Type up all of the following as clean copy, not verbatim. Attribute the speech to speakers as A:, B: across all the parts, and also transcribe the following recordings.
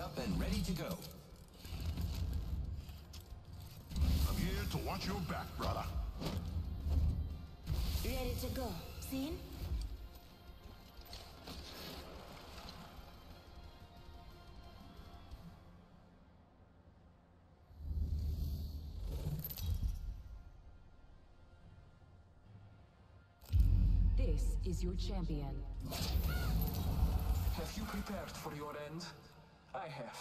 A: up and ready to go.
B: I'm here to watch your back, brother.
C: Ready to go. Seen?
D: This is your champion.
A: Have you prepared for your end? I have.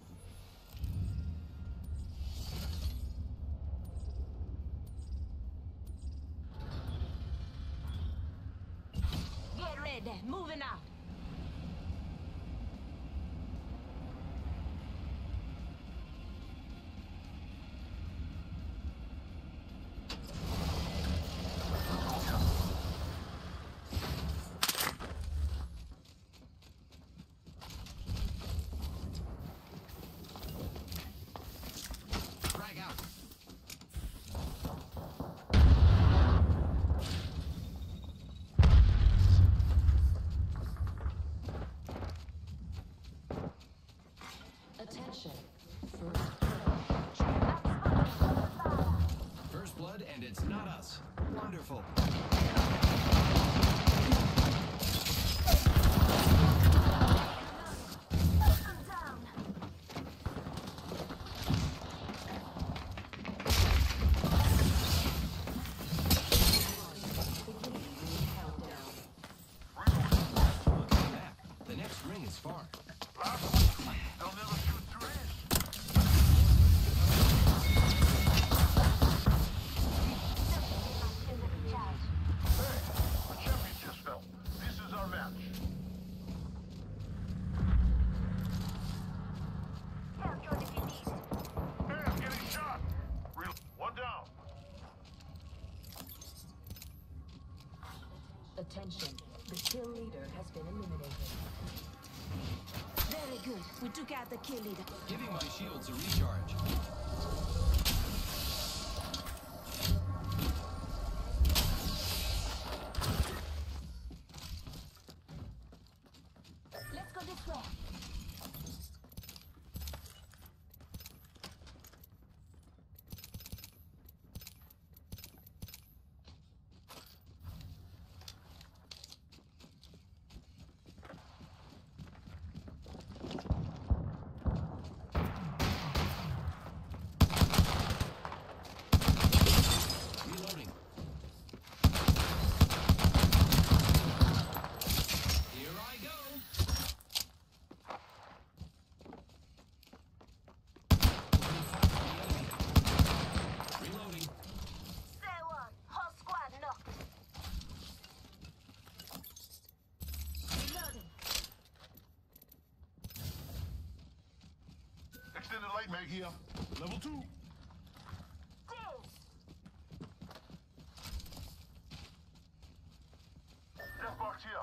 C: Get ready. Moving out.
D: Attention.
A: First blood, and it's not us. Wonderful. The next ring is far.
B: They'll never shoot through it. Hey, a champion just fell. This is our match. Hey, I'm getting shot. One down.
D: Attention. The kill leader has been eliminated.
C: Very good. We took out the kill leader.
A: Giving my shields a recharge.
C: Let's go this way.
A: Reloading. Here I go. Reloading.
C: Say one. Whole squad knocked. Reloading.
B: Extended light mag here. Level 2. Death box here.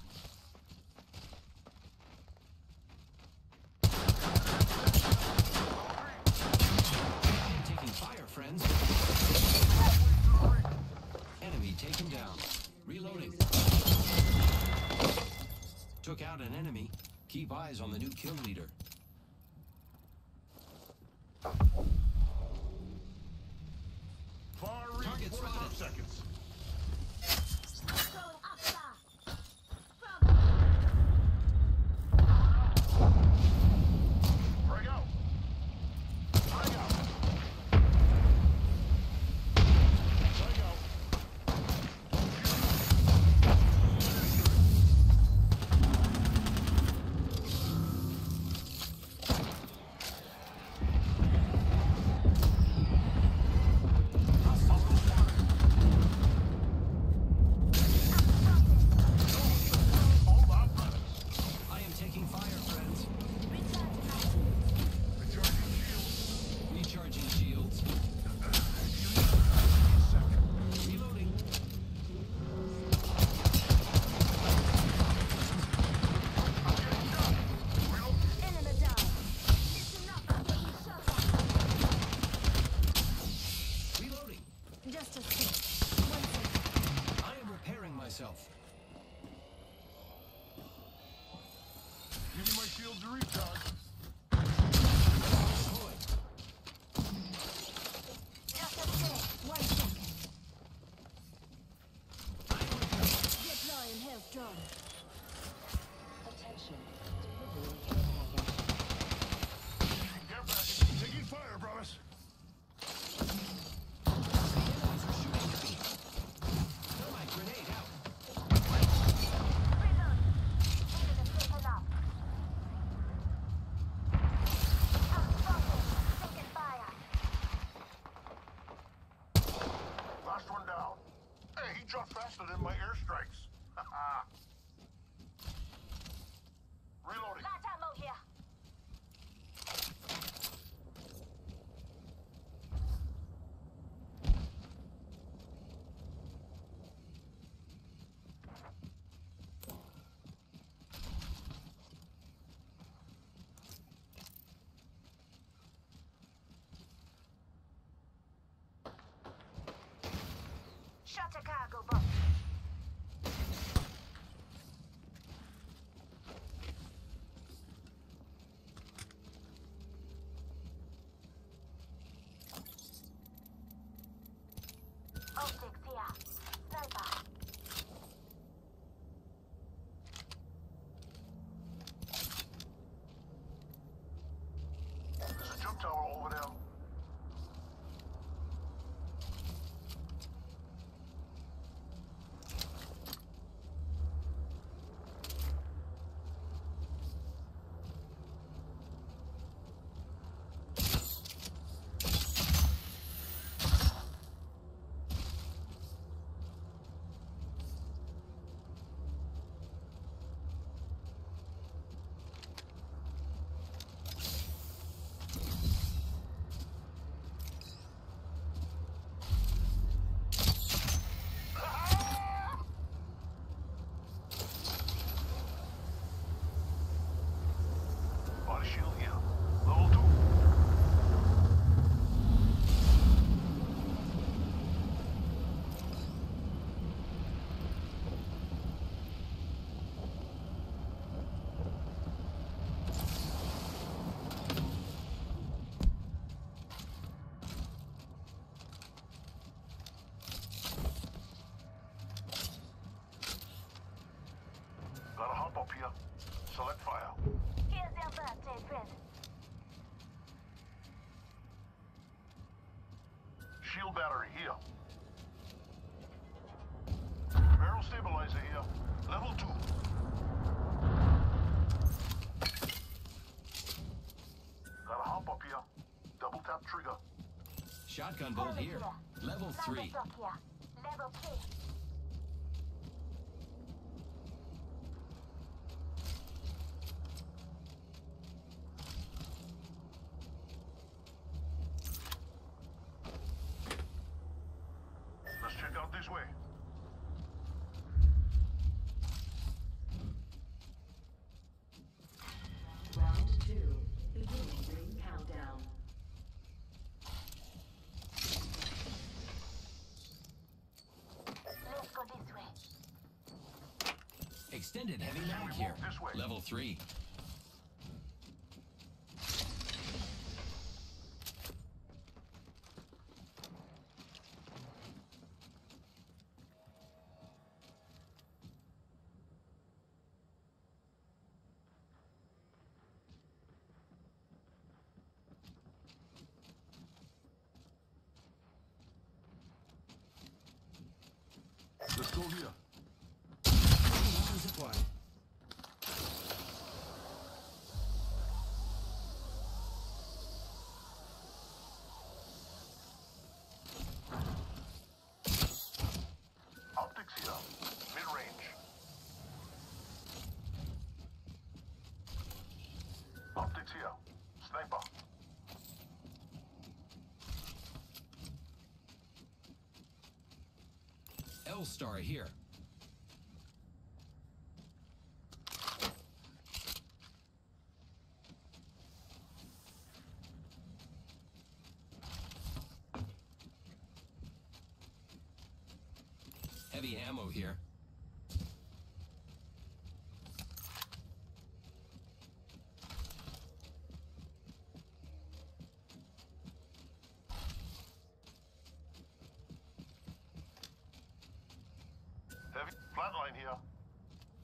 A: Taking fire, friends. Enemy taken down. Reloading. Took out an enemy. Keep eyes on the new kill leader.
B: Far reach.
A: Target
B: 45
A: spotted.
B: seconds.
C: Going up there.
B: Frag out. Frag out. Frag out. All our brothers.
A: I am taking fire, friends.
B: Recharging shields.
A: Recharging shields. Reloading.
C: Enemy down. Listen up. I'm getting shot.
A: Reloading.
C: Just a sec. 1 second.
A: I am repairing myself.
B: Giving my shields a recharge.
C: withdrawn.
D: Attention. Delivering care package.
B: Care package. Taking fire, brothers.
A: Enemies are shooting at me. Thermite grenade out.
C: Reload. Enemy taken up. Outspoken. Taking fire.
B: Last one down. Hey, he dropped faster than my airstrikes. Haha. Reloading.
C: Light ammo here. Shut a cargo box. Optics here. Sniper.
B: There's a jump tower over there. Body shield here. Level 2. Gotta hop up here. Select fire.
C: Here's your birthday present.
B: Shield battery here. Barrel stabilizer here. Level 2. Gotta hop up here. Double tap trigger.
A: Shotgun bolt here. Level 3.
C: Sniper truck here. Level 3.
B: Let's check out this way.
D: Round 2. Beginning ring countdown.
C: Let's go this way.
A: Extended heavy mag here.
B: This way.
A: Level 3.
B: Let's go here.
A: Supply.
B: Optics here. Mid-range. Optics here. Sniper.
A: L-Star here. Heavy ammo here.
B: Heavy flatline here.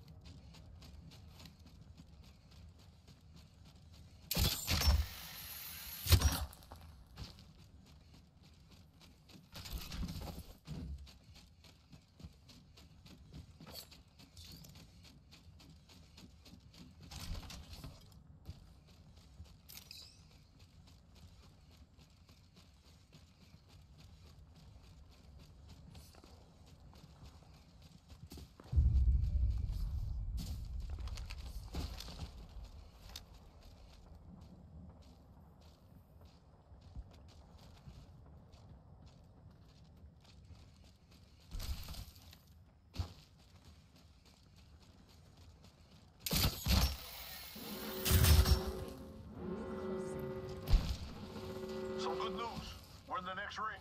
B: lose. We're in the next ring.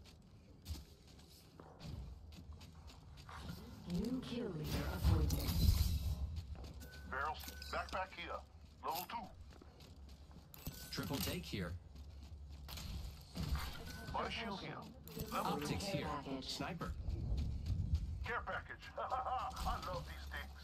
D: New kill leader appointed.
B: Barrels, backpack here. Level 2.
A: Triple take here.
B: Body shield here. Level 2.
A: Optics here.
D: Package.
A: Sniper.
B: Care package. I love these things.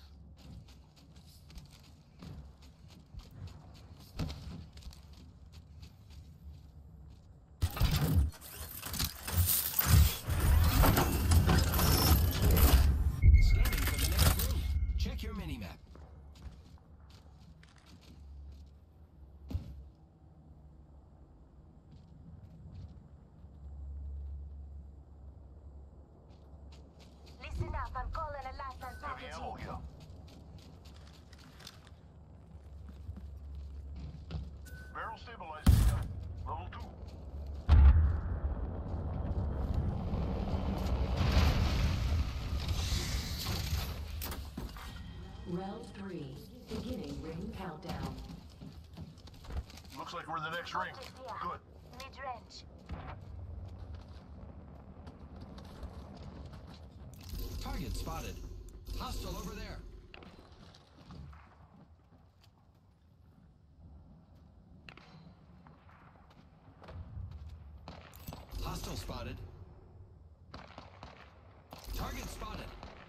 A: Scanning for the next room. Check your minimap.
C: Listen up, I'm calling a lifeline
B: Heavy
C: package
B: ammo
C: in.
B: here. Barrel stabilizer here. Level 2.
D: Round 3. Beginning ring countdown.
B: Looks like we're in the next ring.
C: Optics here.
B: Good.
C: Mid-range.
A: Target spotted. Hostile over there. Hostile spotted. Target spotted.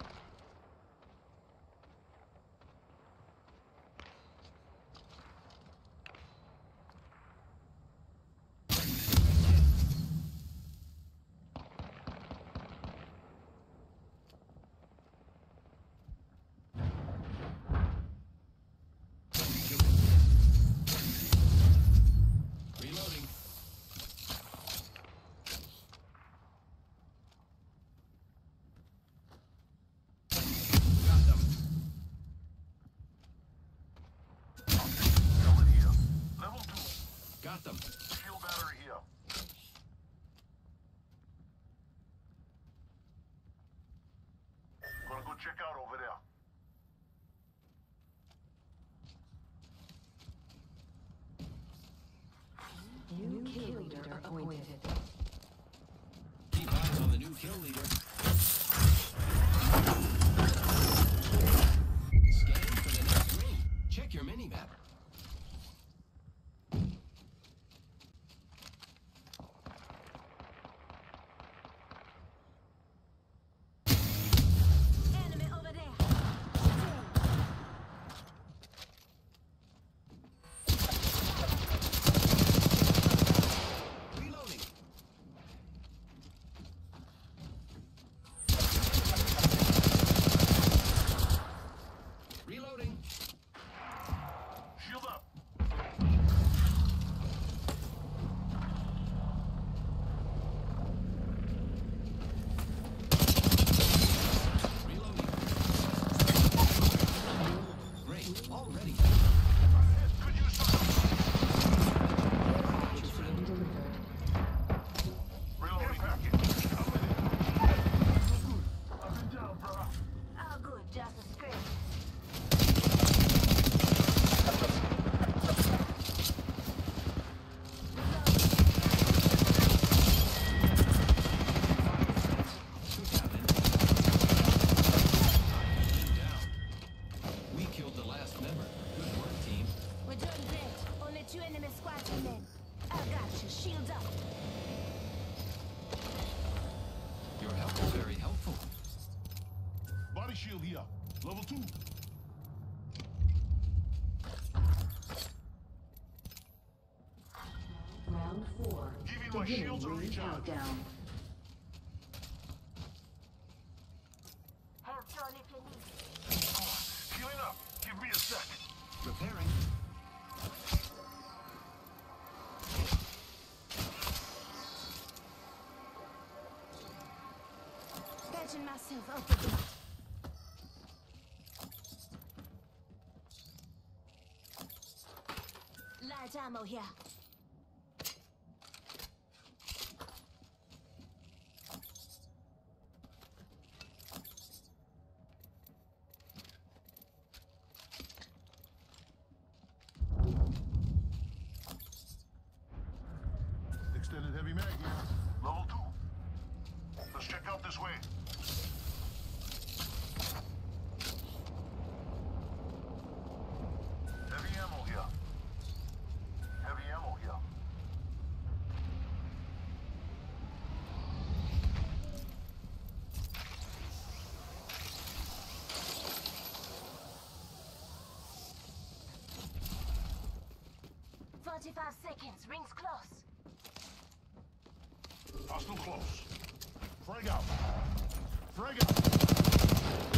A: Reloading. Got them.
B: Helmet here. Level 2.
A: Got them.
B: Shield battery here. Gonna go check out over there.
D: New kill leader appointed.
A: Keep eyes on the new kill leader. Scanning for the next ring. Check your minimap.
C: Enemy over there.
A: Reloading. Reloading.
B: Shield up.
A: Reloading. Great. Already.
B: Could use some
D: Package being delivered.
B: reloading package. I'm with it. Up and down, brother.
C: Oh, good, just a script.
A: We killed the last member. Good work, team.
C: We're doing great. Only 2 enemy squads remain. I got you. Shields up.
A: Your help is very helpful.
B: Body shield here. Level 2.
D: Round 4.
B: Give me my
D: Beginning
B: shields a
D: ring
B: recharge.
D: countdown.
C: Help drone if you need.
B: Healing up. Give me a sec.
A: Repairing.
C: Patching myself up a bit. Light ammo here.
B: Extended heavy this way. Heavy ammo here. Heavy ammo here.
C: Seconds, rings close.
B: Hostile close. Frag out. Frag out.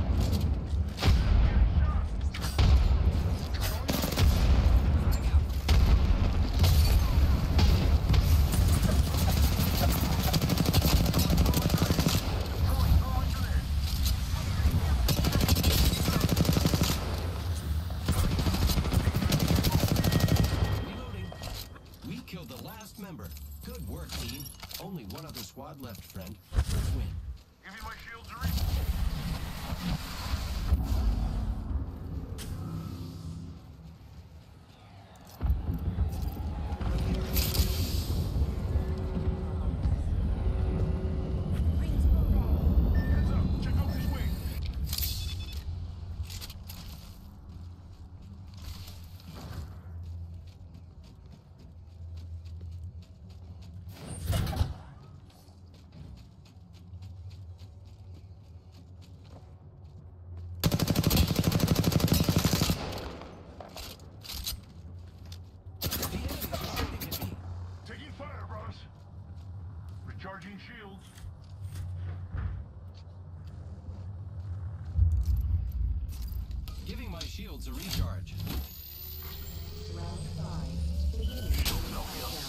A: Member. Good work, team. Only one other squad left, friend. Let's win.
B: Give me my shields to reach. Heads up. Check out this way. Recharging shields.
A: Giving my shields a recharge.
D: Round 5. Beginning countdown.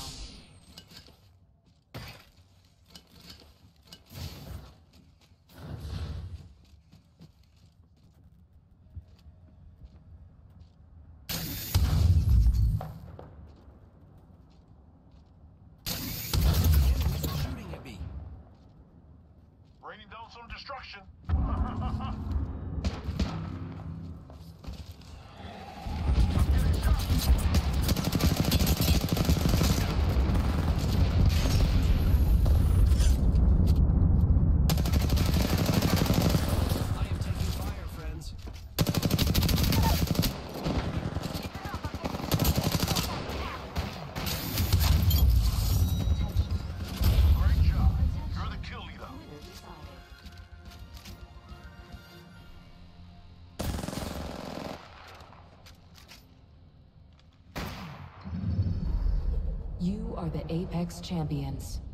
B: Raining down some destruction.
A: I am taking fire, friends.
B: Great job. You're the kill leader.
D: Winner decided. You are the Apex Champions.